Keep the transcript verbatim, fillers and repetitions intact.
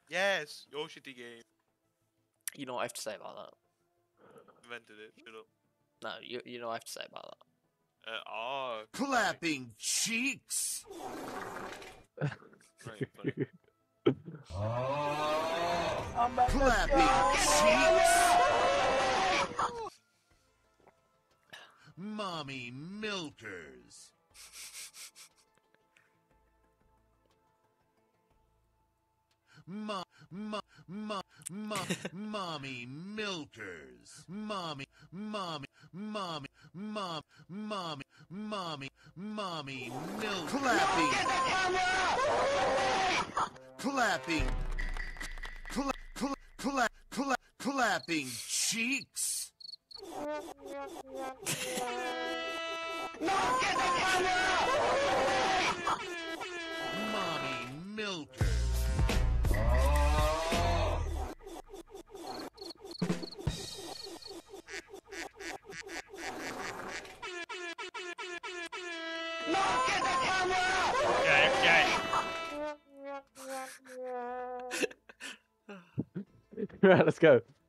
Yes, your shitty game. You know what I have to say about that? Invented it. Shut up. No, you you know what I have to say about that. Uh, oh. Clapping cheeks. Right, funny. Clapping cheeks. Mommy milkers. Ma, ma, ma, ma, mommy milkers. Mommy, mommy, mommy, mom, mommy, mommy, mommy milk. Clapping. Clapping. Cla cla cla cla clapping cheeks. Mommy milkers. Okay, okay. Right, let's go.